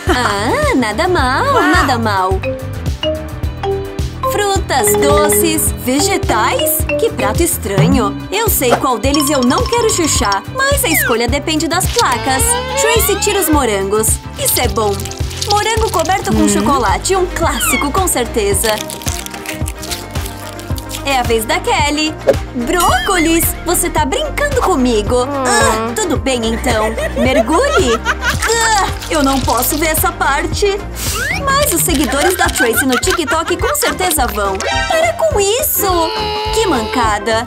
Ah, nada mal, nada mal. Frutas, doces, vegetais? Que prato estranho. Eu sei qual deles eu não quero chuchar, mas a escolha depende das placas. Tracy tira os morangos. Isso é bom. Morango coberto com chocolate, um clássico com certeza. É a vez da Kelly. Brócolis! Você tá brincando comigo? Ah, tudo bem, então. Mergulhe! Ah, eu não posso ver essa parte. Mas os seguidores da Tracy no TikTok com certeza vão. Para com isso! Que mancada!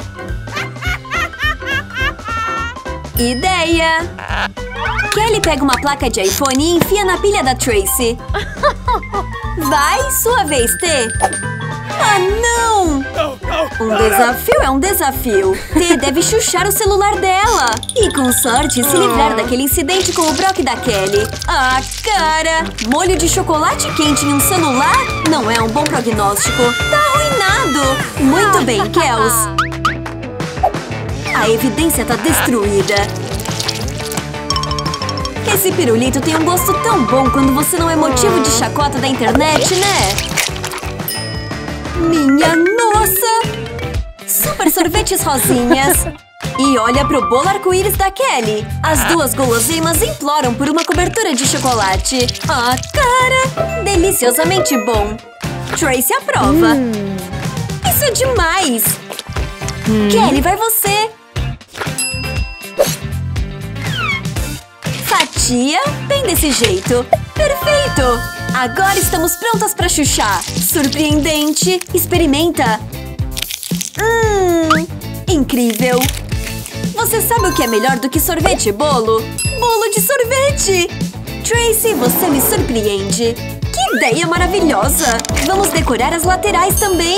Ideia! Kelly pega uma placa de iPhone e enfia na pilha da Tracy. Vai, sua vez, T. Ah, não! Um desafio é um desafio. T deve chuchar o celular dela. E com sorte, se livrar daquele incidente com o Brock da Kelly. Ah, cara! Molho de chocolate quente em um celular não é um bom prognóstico. Tá arruinado! Muito bem, Kels. A evidência tá destruída. Esse pirulito tem um gosto tão bom quando você não é motivo de chacota da internet, né? Minha nossa! Super sorvetes rosinhas! E olha pro bolo arco-íris da Kelly! As duas guloseimas imploram por uma cobertura de chocolate. Ah, cara! Deliciosamente bom! Tracy aprova! Isso é demais! Kelly, vai você! Fatia, bem desse jeito! Perfeito! Agora estamos prontas para chuchar! Surpreendente! Experimenta! Incrível! Você sabe o que é melhor do que sorvete e bolo? Bolo de sorvete! Tracy, você me surpreende! Que ideia maravilhosa! Vamos decorar as laterais também!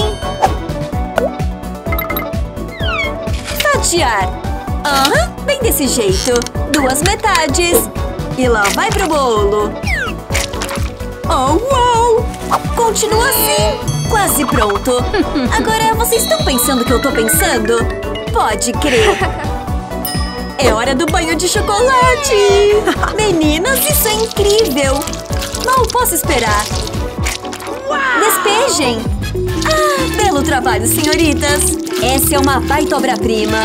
Fatiar! Aham, bem desse jeito! Duas metades! E lá vai pro bolo! Oh, uau! Continua assim! Quase pronto! Agora, vocês estão pensando que eu tô pensando? Pode crer! É hora do banho de chocolate! Meninas, isso é incrível! Mal posso esperar! Despejem! Ah, belo trabalho, senhoritas! Essa é uma baita obra-prima!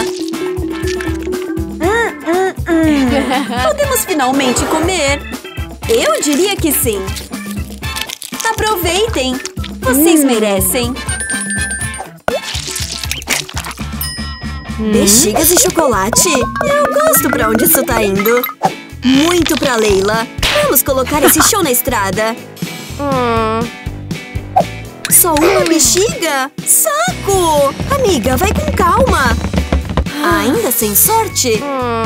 Podemos finalmente comer? Eu diria que sim! Aproveitem! Vocês merecem! Bexigas e chocolate? Eu gosto pra onde isso tá indo! Muito pra Leila! Vamos colocar esse show na estrada! Só uma bexiga? Saco! Amiga, vai com calma! Ainda sem sorte?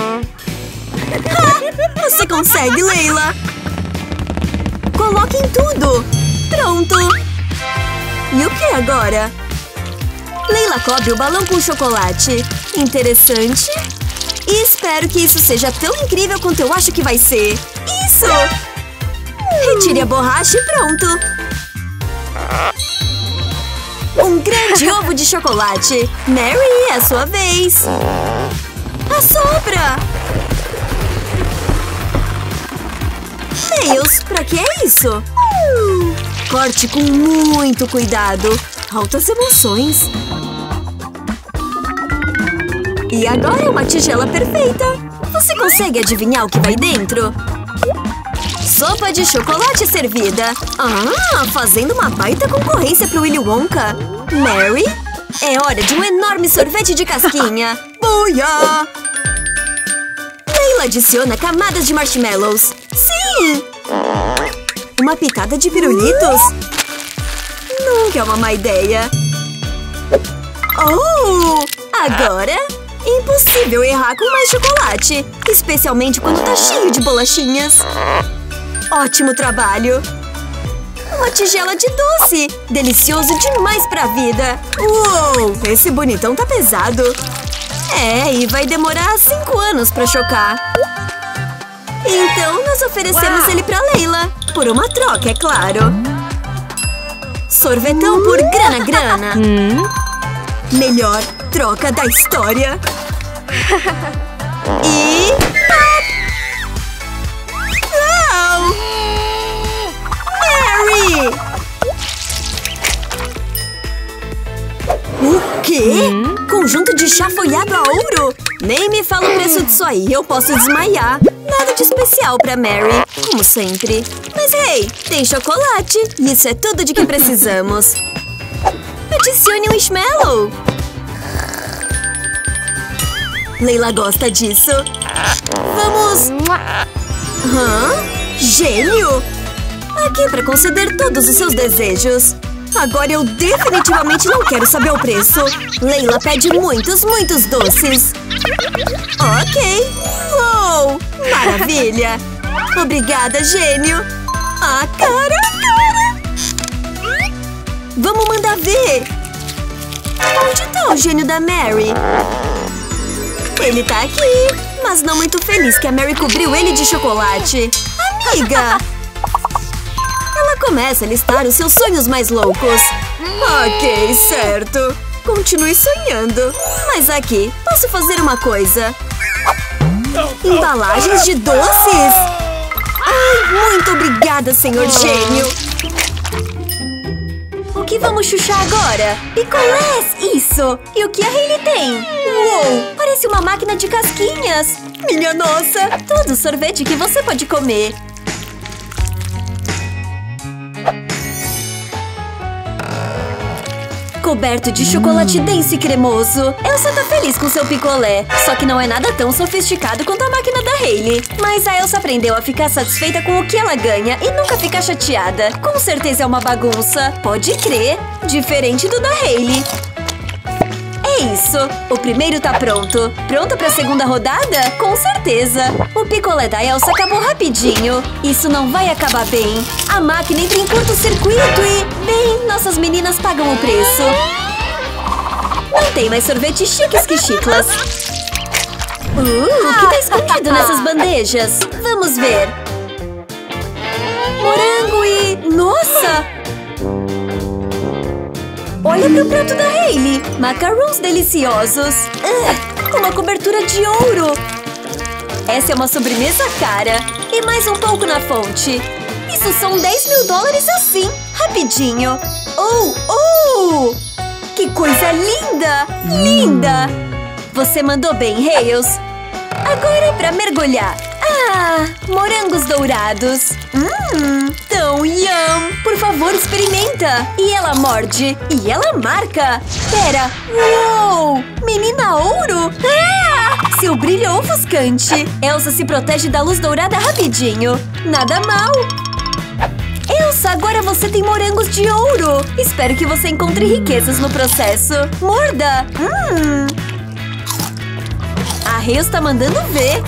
Você consegue, Leila! Coloque em tudo! Pronto! E o que agora? Leila cobre o balão com chocolate. Interessante. E espero que isso seja tão incrível quanto eu acho que vai ser. Isso! Retire a borracha e pronto! Um grande ovo de chocolate! Mary, é a sua vez! Assopra! Tails, pra que é isso? Corte com muito cuidado. Altas emoções. E agora é uma tigela perfeita. Você consegue adivinhar o que vai dentro? Sopa de chocolate servida. Ah, fazendo uma baita concorrência pro Willy Wonka. Mary, é hora de um enorme sorvete de casquinha. Buia! Leila adiciona camadas de marshmallows. Sim! Uma pitada de pirulitos? Nunca é uma má ideia. Oh! Agora, impossível errar com mais chocolate. Especialmente quando tá cheio de bolachinhas. Ótimo trabalho! Uma tigela de doce! Delicioso demais pra vida! Uou! Esse bonitão tá pesado! É, e vai demorar 5 anos pra chocar. Então, nós oferecemos ele pra Leila. Por uma troca, é claro. Sorvetão por grana. Melhor troca da história. E… Uau! conjunto de chá folhado a ouro? Nem me fala o preço disso aí, eu posso desmaiar. Nada de especial pra Mary, como sempre. Mas hey, tem chocolate. Isso é tudo de que precisamos. Adicione um Marshmallow. Layla gosta disso. Vamos... Gênio! Aqui pra conceder todos os seus desejos. Agora eu definitivamente não quero saber o preço. Layla pede muitos, muitos doces. Ok. Uou! Maravilha! Obrigada, gênio! Ah, cara! Vamos mandar ver! Onde tá o gênio da Mary? Ele tá aqui, mas não muito feliz que a Mary cobriu ele de chocolate. Amiga! Ela começa a listar os seus sonhos mais loucos. Ok, certo. Continue sonhando. Mas aqui, posso fazer uma coisa. Embalagens de doces? Ai, muito obrigada, senhor gênio. O que vamos chuchar agora? Picolés, isso! E o que a Hailey tem? Uou, parece uma máquina de casquinhas. Minha nossa, todo sorvete que você pode comer. Coberto de chocolate denso e cremoso. Elsa tá feliz com seu picolé. Só que não é nada tão sofisticado quanto a máquina da Hailey. Mas a Elsa aprendeu a ficar satisfeita com o que ela ganha e nunca ficar chateada. Com certeza é uma bagunça. Pode crer. Diferente do da Hailey. É isso. O primeiro tá pronto. Pronto pra segunda rodada? Com certeza. O picolé da Elsa acabou rapidinho. Isso não vai acabar bem. A máquina entra em curto-circuito e... Bem, nossas meninas pagam o preço. Não tem mais sorvete chiques que chiclas. O que tá escondido nessas bandejas? Vamos ver. Morango e... Nossa! Olha pro prato da Hailey. Macarons deliciosos. Uma cobertura de ouro. Essa é uma sobremesa cara. E mais um pouco na fonte. Isso são $10.000 assim. Rapidinho. Oh! Que coisa linda! Linda! Você mandou bem, Hales. Agora é pra mergulhar. Ah, morangos dourados. Tão yum! Por favor, experimenta! E ela morde. E ela marca. Pera. Uou! Menina ouro? Ah! Seu brilho é ofuscante. Elsa se protege da luz dourada rapidinho. Nada mal. Elsa, agora você tem morangos de ouro. Espero que você encontre riquezas no processo. Morda! A Hales tá mandando ver.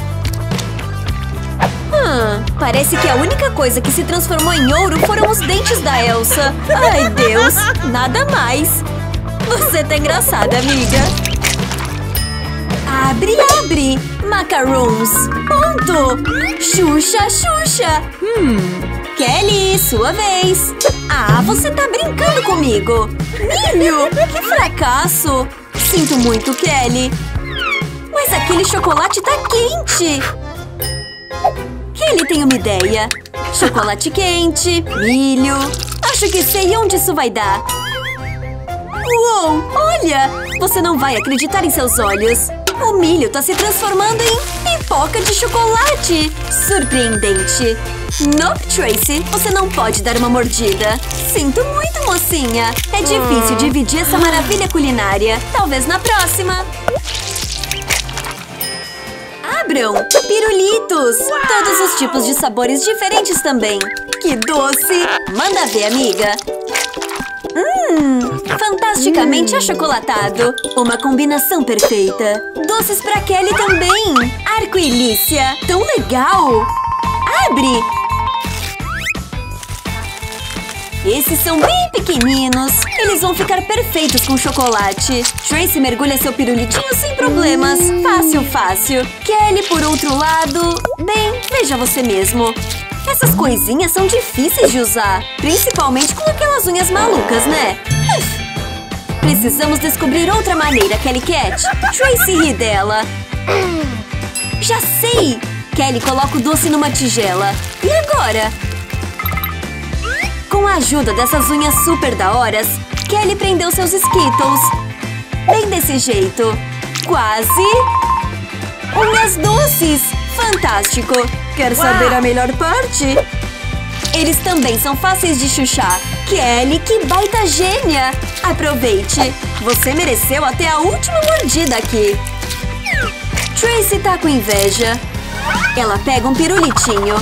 Parece que a única coisa que se transformou em ouro foram os dentes da Elsa. Ai, Deus! Nada mais. Você tá engraçada, amiga. Abre! Macarons! Ponto! Xuxa! Kelly, sua vez. Ah, você tá brincando comigo. Milho! Que fracasso! Sinto muito, Kelly. Mas aquele chocolate tá quente. Kelly tem uma ideia. Chocolate quente, milho. Acho que sei onde isso vai dar. Uou! Olha! Você não vai acreditar em seus olhos. O milho tá se transformando em pipoca de chocolate. Surpreendente. Nope, Tracy. Você não pode dar uma mordida. Sinto muito, mocinha. É difícil dividir essa maravilha culinária. Talvez na próxima. Abram! Pirulitos! Todos os tipos de sabores diferentes também. Que doce! Manda ver, amiga. Fantasticamente achocolatado. Uma combinação perfeita. Doces pra Kelly também. Arco-ilícia. Tão legal! Abre! Esses são bem pequeninos. Eles vão ficar perfeitos com chocolate. Tracy mergulha seu pirulitinho sem problemas. Fácil. Kelly, por outro lado... Bem, veja você mesmo. Essas coisinhas são difíceis de usar. Principalmente com aquelas unhas malucas, né? Precisamos descobrir outra maneira, Kelly Cat. Tracy ri dela. Já sei! Kelly coloca o doce numa tigela. E agora? Com a ajuda dessas unhas super da horas, Kelly prendeu seus Skittles. Bem desse jeito. Quase. Unhas doces. Fantástico. Quer saber a melhor parte? Eles também são fáceis de chuchar. Kelly, que baita gênia! Aproveite. Você mereceu até a última mordida aqui. Tracy tá com inveja. Ela pega um pirulitinho.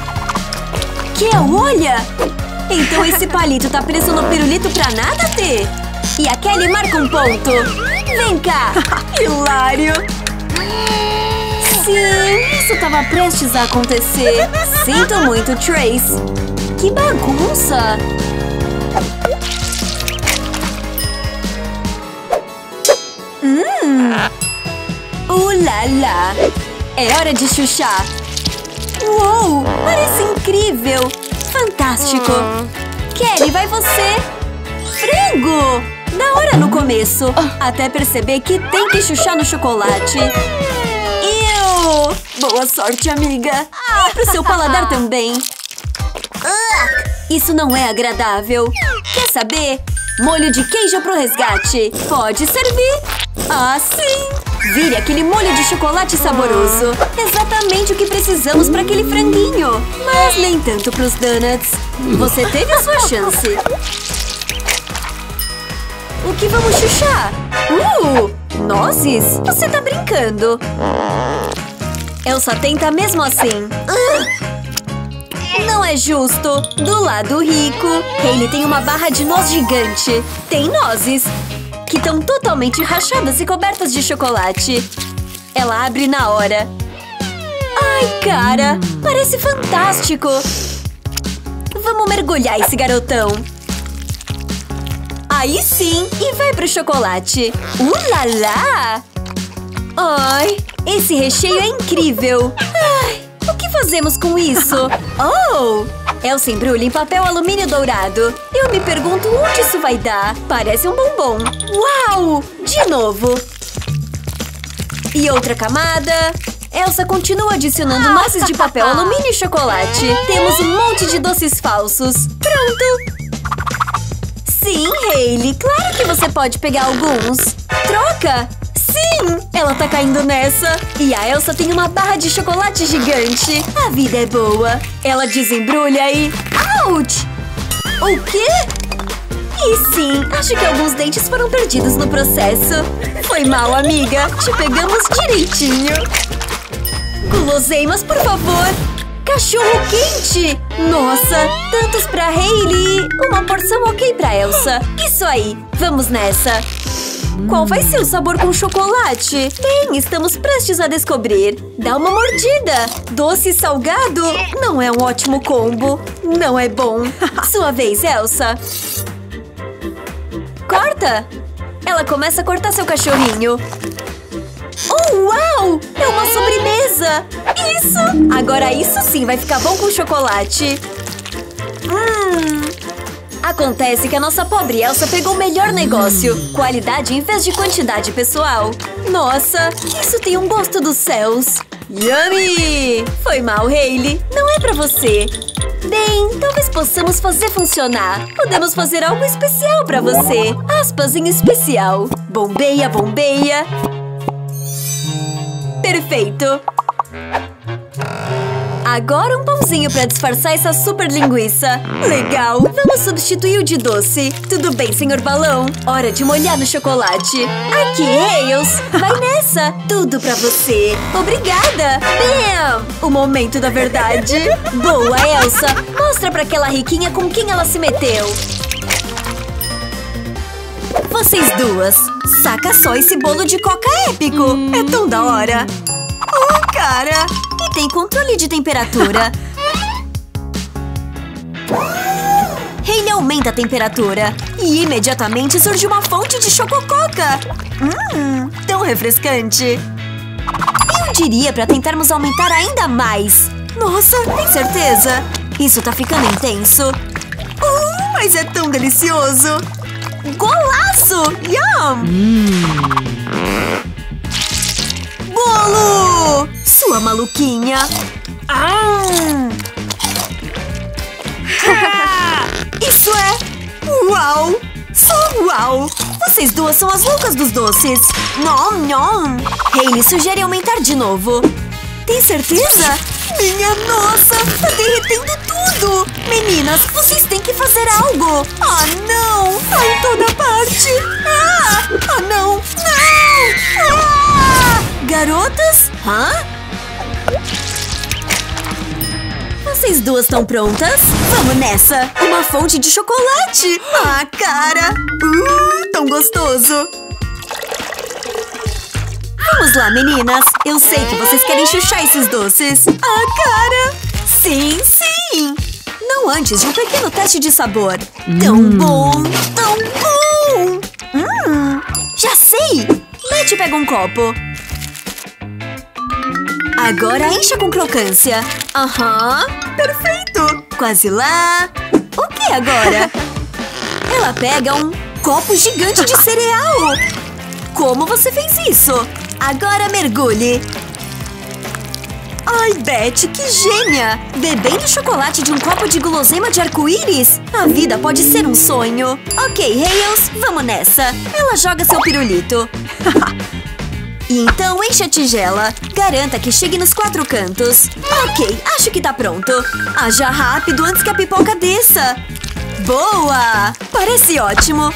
Olha! Então esse palito tá preso no pirulito pra nada ter. E a Kelly marca um ponto. Vem cá! Hilário! Sim, isso tava prestes a acontecer. Sinto muito, Trace. Que bagunça! Ulala! É hora de chuchar. Uou! Parece incrível! Fantástico! Kelly, vai você! Frango! Da hora no começo. Até perceber que tem que chuchar no chocolate. Boa sorte, amiga! E pro seu paladar também. Isso não é agradável. Quer saber? Molho de queijo pro resgate. Pode servir. Ah, sim! Vire aquele molho de chocolate saboroso. Exatamente o que precisamos para aquele franguinho. Mas nem tanto pros donuts. Você teve a sua chance. O que vamos chuchar? Nozes? Você tá brincando. Elsa tenta mesmo assim. Não é justo. Do lado rico, Hailey tem uma barra de noz gigante. Tem nozes que estão totalmente rachadas e cobertas de chocolate. Ela abre na hora. Ai, cara! Parece fantástico! Vamos mergulhar esse garotão. Aí sim! E vai pro chocolate. Ulala! Ai, esse recheio é incrível! Ai, o que fazemos com isso? Oh! Elsa embrulha em papel alumínio dourado. Eu me pergunto onde isso vai dar. Parece um bombom. Uau! De novo. E outra camada. Elsa continua adicionando nozes de papel alumínio e chocolate. Temos um monte de doces falsos. Pronto! Sim, Hailey. Claro que você pode pegar alguns. Troca! Sim! Ela tá caindo nessa. E a Elsa tem uma barra de chocolate gigante. A vida é boa. Ela desembrulha e... Ouch! O quê? E sim, acho que alguns dentes foram perdidos no processo. Foi mal, amiga. Te pegamos direitinho. Guloseimas, por favor. Cachorro quente. Nossa, tantos pra Hailey. Uma porção ok pra Elsa. Isso aí, vamos nessa. Qual vai ser o sabor com chocolate? Bem, estamos prestes a descobrir. Dá uma mordida. Doce e salgado não é um ótimo combo. Não é bom. Sua vez, Elsa. Corta. Ela começa a cortar seu cachorrinho. Oh, uau! É uma sobremesa. Isso! Agora isso sim vai ficar bom com chocolate. Acontece que a nossa pobre Elsa pegou o melhor negócio. Qualidade em vez de quantidade, pessoal. Nossa, isso tem um gosto dos céus. Yummy! Foi mal, Hailey. Não é pra você. Bem, talvez possamos fazer funcionar. Podemos fazer algo especial pra você. Aspas em especial. Bombeia, bombeia. Perfeito. Agora um pãozinho pra disfarçar essa super linguiça. Legal! Vamos substituir o de doce. Tudo bem, senhor balão? Hora de molhar no chocolate. Aqui, Hales! Vai nessa! Tudo pra você! Obrigada! Bam! O momento da verdade. Boa, Elsa! Mostra pra aquela riquinha com quem ela se meteu. Vocês duas, saca só esse bolo de coca épico. É tão da hora. Oh, cara! E tem controle de temperatura. Hailey aumenta a temperatura. E imediatamente surge uma fonte de chocococa. Tão refrescante. Eu diria pra tentarmos aumentar ainda mais. Nossa, tem certeza? Isso tá ficando intenso. Mas é tão delicioso. Golaço! Yum! Bolo! Sua maluquinha! Isso é... Uau! Só Uau! Vocês duas são as loucas dos doces. Nom, nom. Hailey sugere aumentar de novo. Tem certeza? Minha nossa! Tá derretendo tudo! Meninas, vocês têm que fazer algo! Ah, não! Tá em toda parte! Ah, não! Não! Ah! Garotas? Hã? Vocês duas estão prontas? Vamos nessa! Uma fonte de chocolate! Ah, cara! Tão gostoso! Vamos lá, meninas! Eu sei que vocês querem chuchar esses doces! Ah, cara! Sim, sim! Não antes de um pequeno teste de sabor! Tão bom! Tão bom! Já sei! Betty pega um copo. Agora encha com crocância. Aham! Perfeito! Quase lá! O que agora? Ela pega um copo gigante de cereal! Como você fez isso? Agora mergulhe! Ai, Betty, que gênia! Bebendo chocolate de um copo de guloseima de arco-íris? A vida pode ser um sonho! Ok, Hales, vamos nessa! Ela joga seu pirulito. E então enche a tigela. Garanta que chegue nos 4 cantos. Ok, acho que tá pronto. Haja rápido antes que a pipoca desça. Boa! Parece ótimo.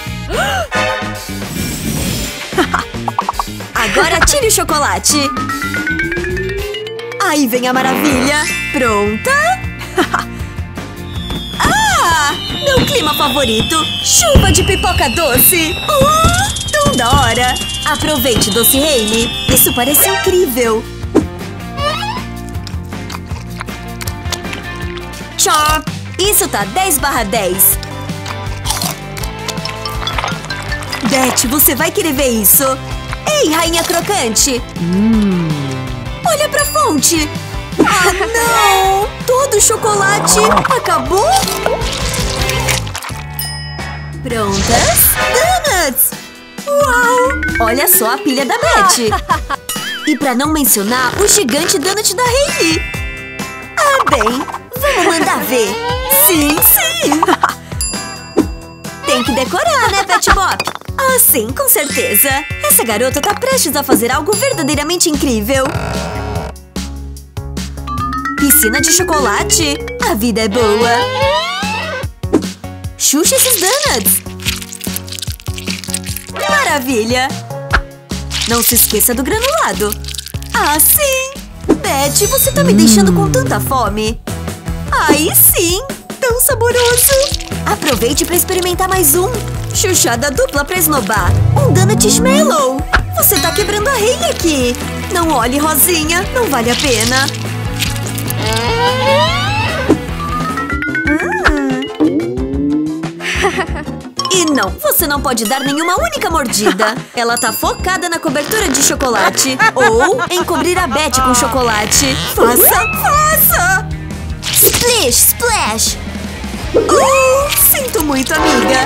Agora tire o chocolate. Aí vem a maravilha. Pronta? Ah! Meu clima favorito. Chuva de pipoca doce. Tão da hora. Aproveite, doce Hailey. Isso parece incrível. Tchau! Isso tá 10/10. Betty, você vai querer ver isso. Ei, rainha crocante! Olha pra fonte! Ah, não! Todo o chocolate acabou? Prontas? Donuts! Uau! Olha só a pilha da Betty! E pra não mencionar o gigante donut da Hailey! Ah, bem! Vamos mandar ver! Sim, sim! Tem que decorar, né, Betty Bop? Ah, sim, com certeza! Essa garota tá prestes a fazer algo verdadeiramente incrível! Piscina de chocolate? A vida é boa! Xuxa esses donuts! Maravilha! Não se esqueça do granulado! Ah, sim! Betty, você tá me deixando com tanta fome! Aí sim! Tão saboroso! Aproveite pra experimentar mais um! Chuchada dupla pra esnobar! Um donut Marshmallow! Você tá quebrando a Hailey aqui! Não olhe, Rosinha! Não vale a pena! E não, você não pode dar nenhuma única mordida. Ela tá focada na cobertura de chocolate. Ou em cobrir a Betty com chocolate. Faça, faça! Splish, splash! Sinto muito, amiga.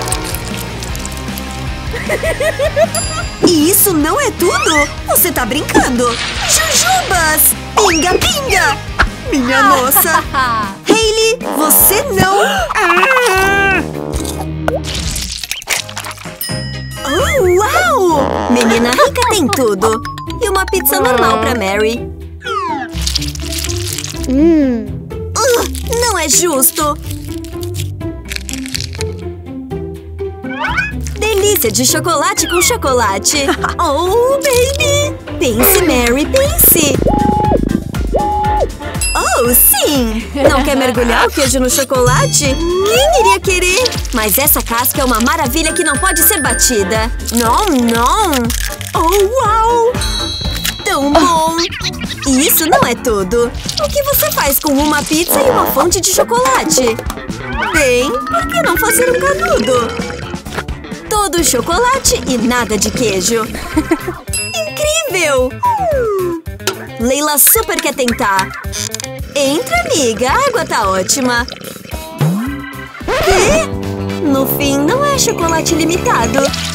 E isso não é tudo? Você tá brincando? Jujubas! Pinga, pinga! Minha nossa! Hailey, você não... Uau! Menina rica tem tudo. E uma pizza normal pra Mary. Não é justo. Delícia de chocolate com chocolate. Oh, baby! Pense, Mary, pense. Oh, sim! Não quer mergulhar o queijo no chocolate? Quem iria querer? Mas essa casca é uma maravilha que não pode ser batida. Não, não! Oh, uau! Tão bom! E isso não é tudo. O que você faz com uma pizza e uma fonte de chocolate? Bem, por que não fazer um canudo? Todo chocolate e nada de queijo. Incrível! Leila super quer tentar. Entra, amiga. A água tá ótima. Quê? No fim, não é chocolate limitado.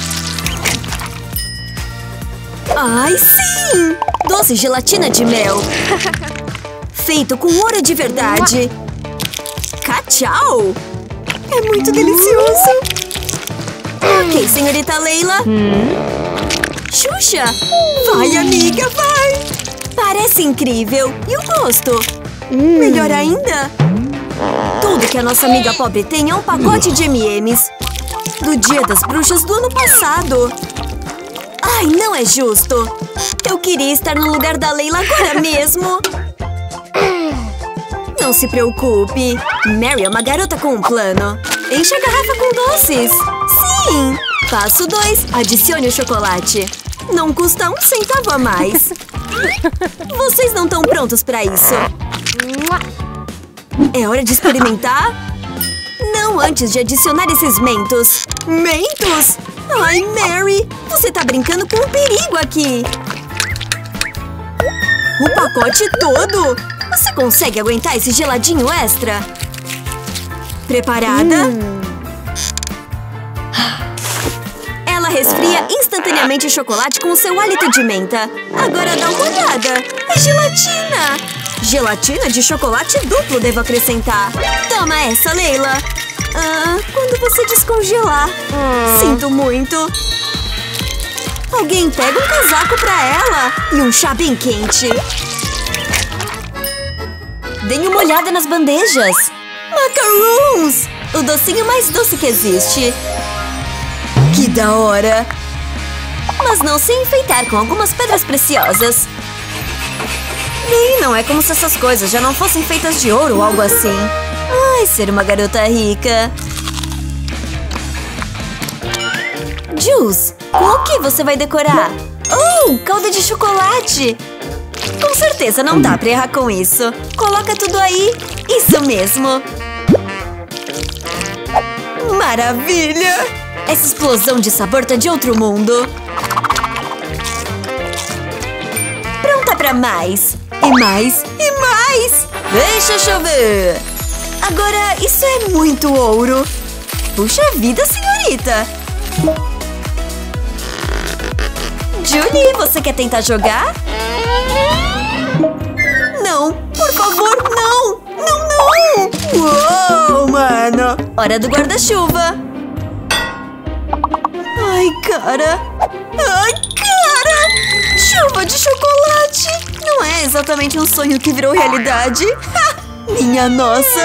Ai, sim! Doce gelatina de mel. Feito com ouro de verdade. Cachau! É muito delicioso. Ok, senhorita Leila. Xuxa! Vai, amiga, vai! Parece incrível. E o gosto? Melhor ainda? Tudo que a nossa amiga pobre tem é um pacote de M&M's. Do Dia das Bruxas do ano passado. Ai, não é justo. Eu queria estar no lugar da Leila agora mesmo. Não se preocupe. Mary é uma garota com um plano. Enche a garrafa com doces. Sim! Passo 2. Adicione o chocolate. Não custa 1 centavo a mais. Vocês não estão prontos para isso. É hora de experimentar? Não antes de adicionar esses mentos. Mentos? Ai, Mary! Você tá brincando com um perigo aqui. O pacote todo? Você consegue aguentar esse geladinho extra? Preparada? Ela resfria instantaneamente o chocolate com o seu hálito de menta. Agora dá uma olhada. É gelatina! Gelatina de chocolate duplo, devo acrescentar. Toma essa, Leila. Quando você descongelar. Sinto muito. Alguém pega um casaco pra ela. E um chá bem quente. Deem uma olhada nas bandejas. Macaroons! O docinho mais doce que existe. Que da hora! Mas não se enfeitar com algumas pedras preciosas. Bem, não é como se essas coisas já não fossem feitas de ouro ou algo assim. Ai, ser uma garota rica. Jules, com o que você vai decorar? Oh, calda de chocolate! Com certeza não dá pra errar com isso. Coloca tudo aí. Isso mesmo. Maravilha! Essa explosão de sabor tá de outro mundo. Pronta pra mais. E mais. E mais. Deixa chover. Agora, isso é muito ouro. Puxa vida, senhorita. Julie, você quer tentar jogar? Não, por favor, não! Não, não! Uou, mano! Hora do guarda-chuva. Ai, cara! Ai, cara! Chuva de chocolate! Não é exatamente um sonho que virou realidade. Minha nossa!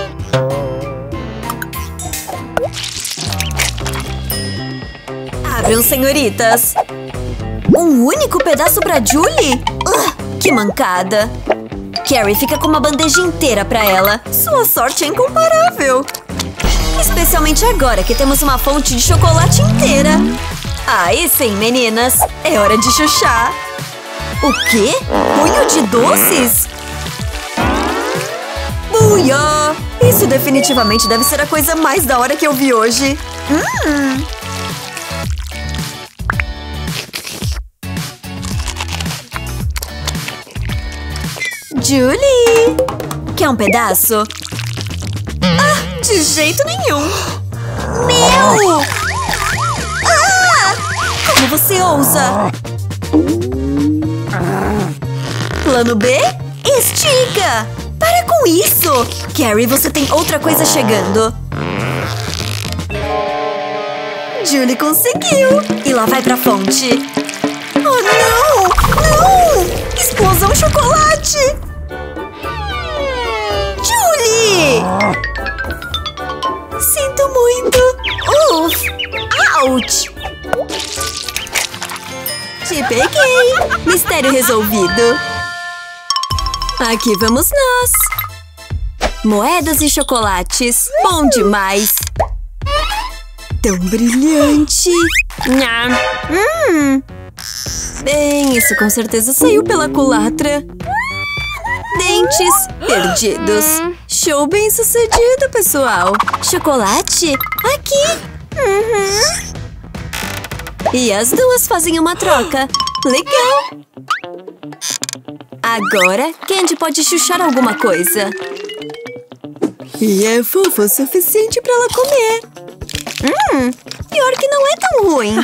Abram, senhoritas! Um único pedaço pra Julie? Que mancada! Carrie fica com uma bandeja inteira pra ela. Sua sorte é incomparável! Especialmente agora que temos uma fonte de chocolate inteira. Aí sim, meninas! É hora de chuchar! O quê? Punho de doces? Buia! Isso definitivamente deve ser a coisa mais da hora que eu vi hoje. Julie! Quer um pedaço? Ah, de jeito nenhum! Meu! Ah! Como você ousa? Plano B? Estica! Para com isso! Carrie, você tem outra coisa chegando. Julie conseguiu! E lá vai pra fonte. Oh, não! Não! Explosão chocolate! Julie! Sinto muito! Uf! Ouch! Te peguei! Mistério resolvido! Aqui vamos nós! Moedas e chocolates! Bom demais! Tão brilhante! Nham! Bem, isso com certeza saiu pela culatra. Dentes perdidos. Show bem sucedido, pessoal. Chocolate? Aqui! E as duas fazem uma troca. Legal! Agora, Candy pode chuchar alguma coisa. E é fofo o suficiente pra ela comer. Pior que não é tão ruim.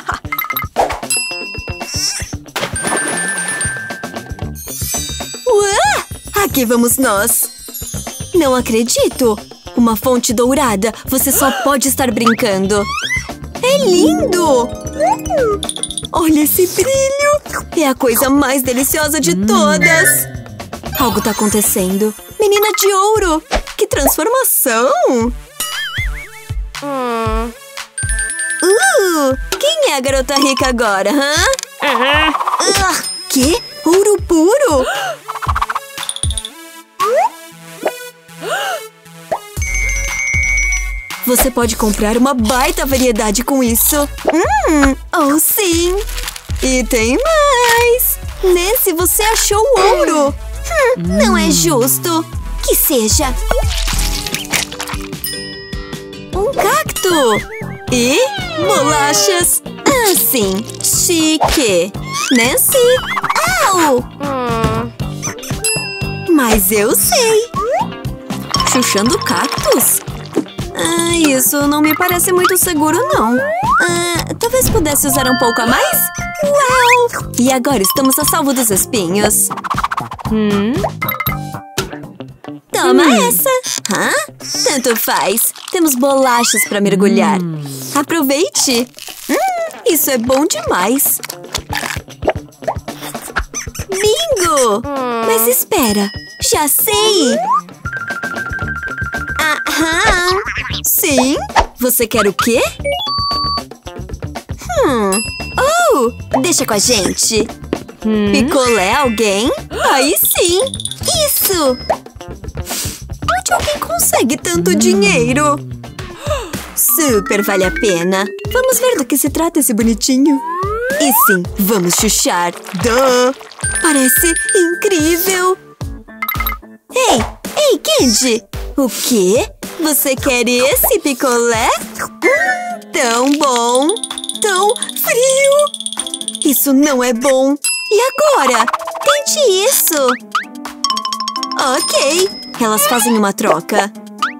Ué! Aqui vamos nós. Não acredito. Uma fonte dourada. Você só pode estar brincando. É lindo! Olha esse brilho! É a coisa mais deliciosa de todas! Algo tá acontecendo. Menina de ouro! Que transformação! Quem é a garota rica agora, hã? Que? Ouro puro? Você pode comprar uma baita variedade com isso. Oh, sim! E tem mais! Nesse você achou ouro! Não é justo! Que seja! Um cacto! E bolachas! Ah, sim! Chique! Nancy! Au! Mas eu sei! Chuchando cactos? Isso não me parece muito seguro, não. Talvez pudesse usar um pouco a mais? Uau! E agora estamos a salvo dos espinhos. Toma essa! Tanto faz. Temos bolachas para mergulhar. Aproveite! Isso é bom demais. Bingo! Mas espera. Já sei! Sim? Você quer o quê? Oh! Deixa com a gente. Picolé alguém? Aí sim! Isso! Onde alguém consegue tanto dinheiro? Super vale a pena. Vamos ver do que se trata esse bonitinho. E sim, vamos chuchar. Duh! Parece incrível! Ei, Candy! O quê? Você quer esse picolé? Tão bom! Tão frio! Isso não é bom! E agora? Tente isso! Ok! Elas fazem uma troca.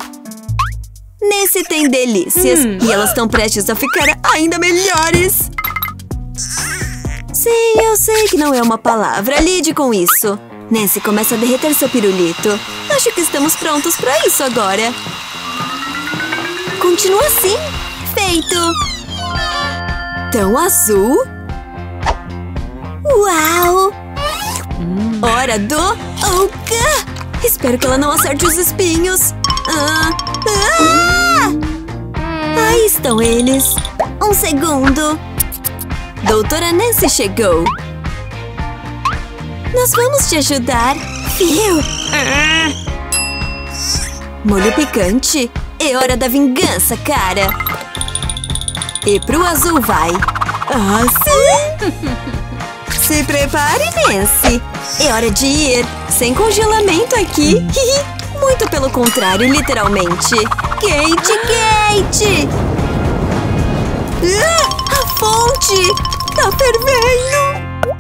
Nesse tem delícias. E elas estão prestes a ficar ainda melhores. Sim, eu sei que não é uma palavra. Lide com isso. Nancy começa a derreter seu pirulito. Acho que estamos prontos para isso agora. Continua assim. Feito. Tão azul. Uau! Hora do Oka! Espero que ela não acerte os espinhos. Aí estão eles. Um segundo. Doutora Nancy chegou. Nós vamos te ajudar. Fio. Molho picante. É hora da vingança, cara. E pro azul vai. Sim. Se prepare, Nancy. É hora de ir. Sem congelamento aqui. Muito pelo contrário, literalmente. Kate! A fonte! Tá fervendo!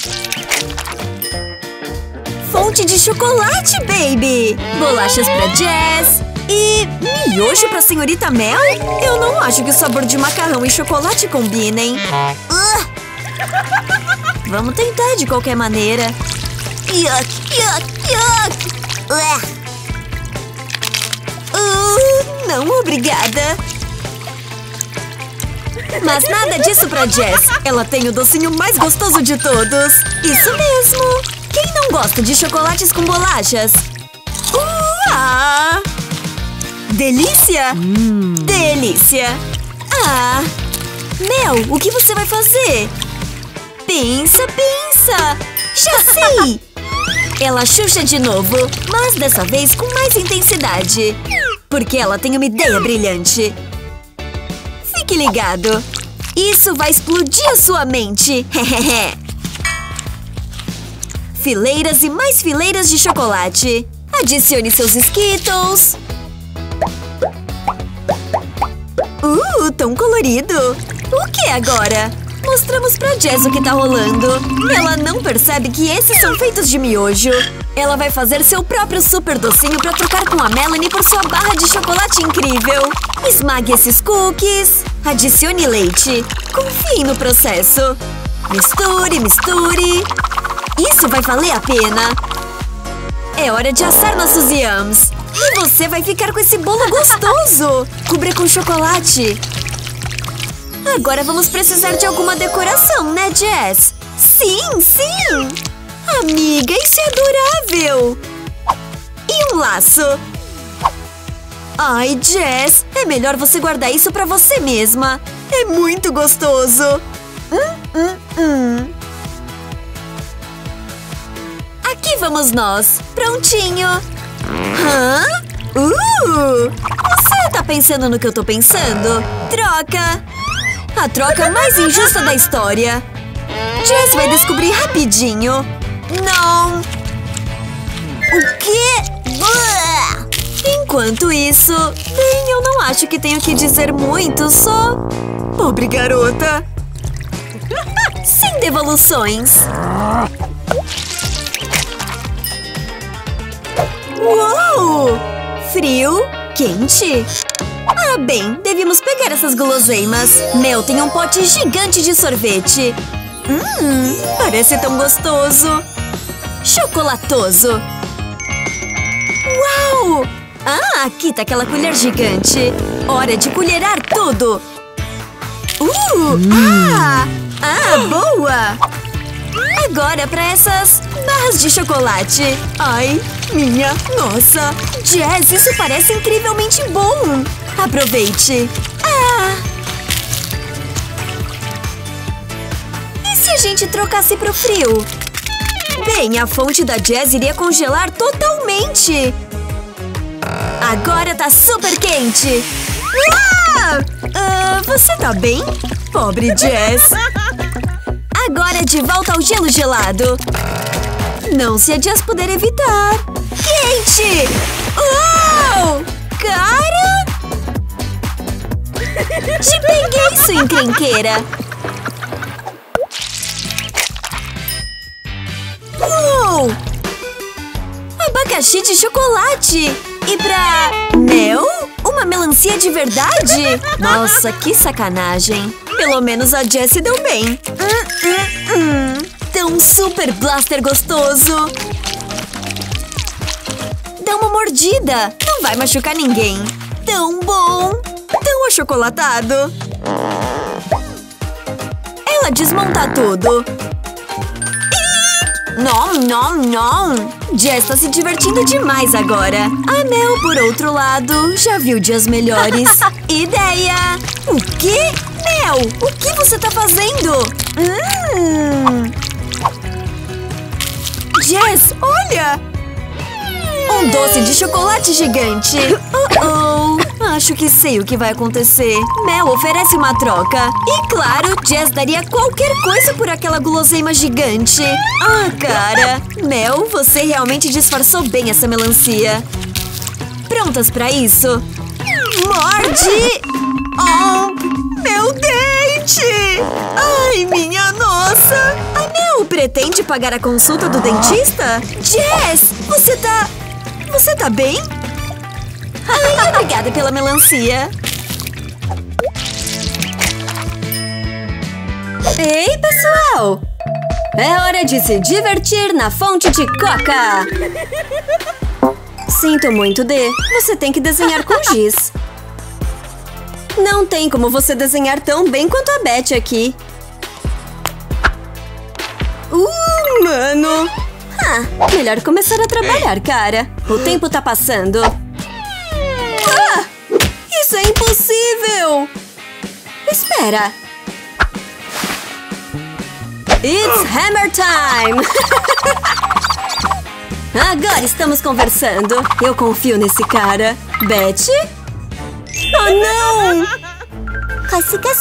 Fonte de chocolate, baby! Bolachas pra Jess. E miojo pra senhorita Mel? Eu não acho que o sabor de macarrão e chocolate combinem. Vamos tentar de qualquer maneira. Yuck! Não, obrigada. Mas nada disso pra Jess. Ela tem o docinho mais gostoso de todos. Isso mesmo. Quem não gosta de chocolates com bolachas? Delícia! Delícia! Mel, o que você vai fazer? Pensa! Já sei! Ela xuxa de novo, mas dessa vez com mais intensidade. Porque ela tem uma ideia brilhante. Fique ligado. Isso vai explodir a sua mente. Fileiras e mais fileiras de chocolate. Adicione seus Skittles. Tão colorido. O que agora? Mostramos pra Jess o que tá rolando. Ela não percebe que esses são feitos de miojo. Ela vai fazer seu próprio super docinho pra trocar com a Melanie por sua barra de chocolate incrível. Esmague esses cookies. Adicione leite. Confie no processo. Misture. Isso vai valer a pena. É hora de assar nossos yams. E você vai ficar com esse bolo gostoso. Cubra com chocolate. Agora vamos precisar de alguma decoração, né, Jess? Sim, sim! Amiga, isso é adorável! E um laço? Ai, Jess, é melhor você guardar isso pra você mesma. É muito gostoso. Aqui vamos nós. Prontinho. Hã? Você tá pensando no que eu tô pensando? Troca. A troca mais injusta da história. Jess vai descobrir rapidinho. Não. O quê? Enquanto isso, bem, eu não acho que tenho que dizer muito, só… Pobre garota. Sem devoluções. Uou! Frio? Quente? Ah, bem, devíamos pegar essas guloseimas. Mel tem um pote gigante de sorvete. Parece tão gostoso. Chocolatoso. Uau! Ah, aqui tá aquela colher gigante. Hora de colherar tudo. Boa! Agora pra essas barras de chocolate. Ai, minha nossa. Jess, isso parece incrivelmente bom. Aproveite. E se a gente trocasse pro frio? Bem, a fonte da Jess iria congelar totalmente. Agora tá super quente. Você tá bem? Pobre Jess. Agora de volta ao gelo gelado. Não se a Jess puder evitar. Quente! Uau! Cara! Te peguei, sua encrenqueira. Uou! Abacaxi de chocolate! E pra… mel? Uma melancia de verdade? Nossa, que sacanagem. Pelo menos a Jessie deu bem. Tão super blaster gostoso. Dá uma mordida. Não vai machucar ninguém. Tão bom. Tão achocolatado. Ela desmonta tudo. Não. Jess tá se divertindo demais agora. A Mel, por outro lado, já viu dias melhores. Ideia! O quê? Mel, o que você tá fazendo? Jess, olha! Um doce de chocolate gigante. Acho que sei o que vai acontecer. Mel oferece uma troca. E claro, Jess daria qualquer coisa por aquela guloseima gigante. Cara. Mel, você realmente disfarçou bem essa melancia. Prontas pra isso? Morde! Meu dente! Ai, minha nossa! A Mel pretende pagar a consulta do dentista? Jess, você tá bem? Ai, obrigada pela melancia. Ei, pessoal! É hora de se divertir na fonte de coca! Sinto muito, Dê. Você tem que desenhar com giz. Não tem como você desenhar tão bem quanto a Beth aqui. Mano! Melhor começar a trabalhar, cara. O tempo tá passando. Isso é impossível! Espera! It's hammer time! Agora estamos conversando. Eu confio nesse cara. Beth? Oh, não! Cócegas.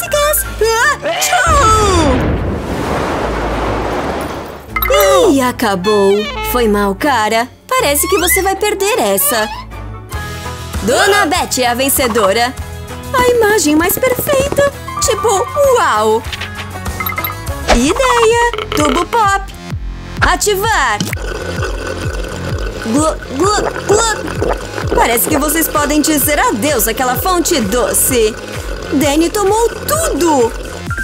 Ih, acabou. Foi mal, cara. Parece que você vai perder essa. Dona Beth é a vencedora. A imagem mais perfeita. Tipo, uau! Ideia! Tubo pop! Ativar! Parece que vocês podem dizer adeus àquela fonte doce. Danny tomou tudo!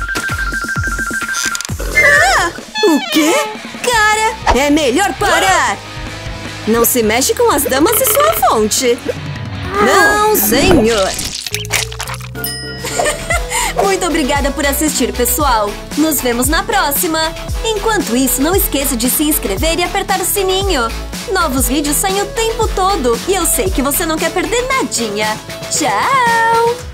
O quê? Cara, é melhor parar! Não se mexe com as damas e sua fonte. Não, senhor! Muito obrigada por assistir, pessoal! Nos vemos na próxima! Enquanto isso, não esqueça de se inscrever e apertar o sininho! Novos vídeos saem o tempo todo e eu sei que você não quer perder nadinha! Tchau!